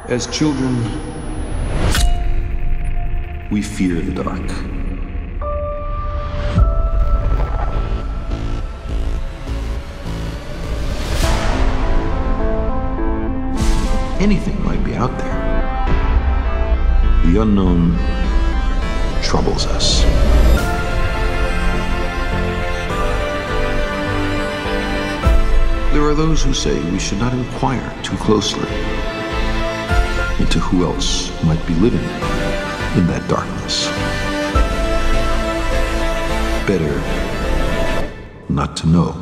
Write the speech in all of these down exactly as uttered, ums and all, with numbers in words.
As children, we fear the dark. Anything might be out there. The unknown troubles us. There are those who say we should not inquire too closely into who else might be living in that darkness. Better not to know.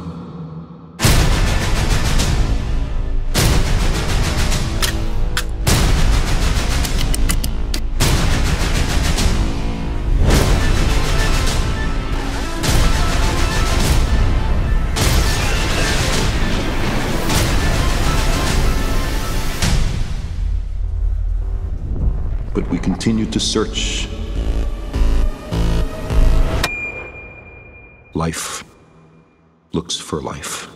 But we continue to search. Life looks for life.